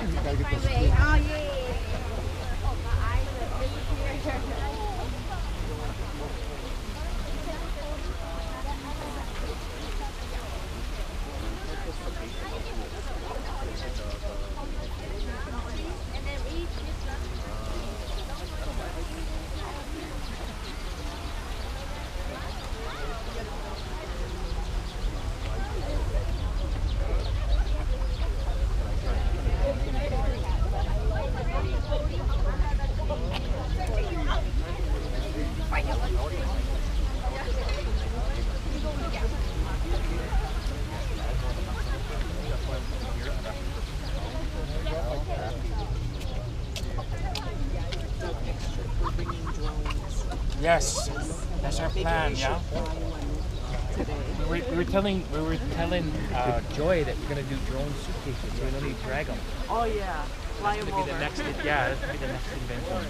Oh, yeah. Yes, that's our plan. Yeah. We were telling Joy that we're gonna do drone suitcases, so we don't need to drag them. Oh yeah, fly them over. That's gonna be the next invention.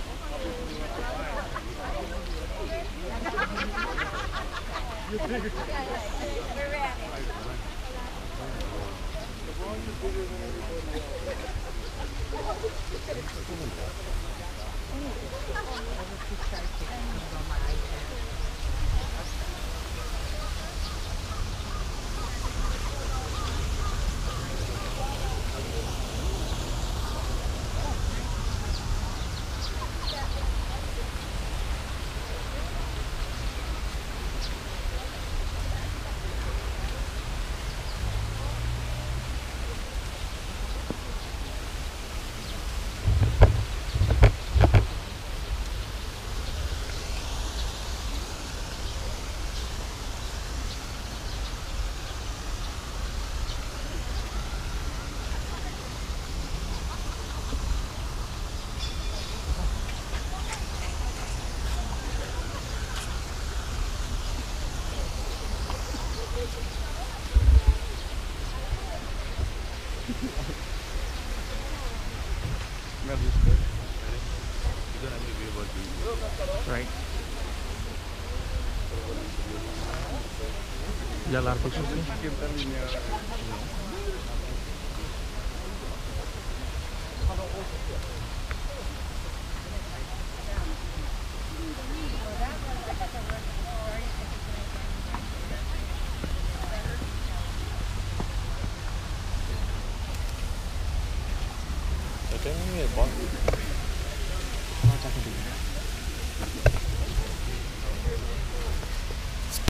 Right. You got a lot of pictures too? Ito yung bond.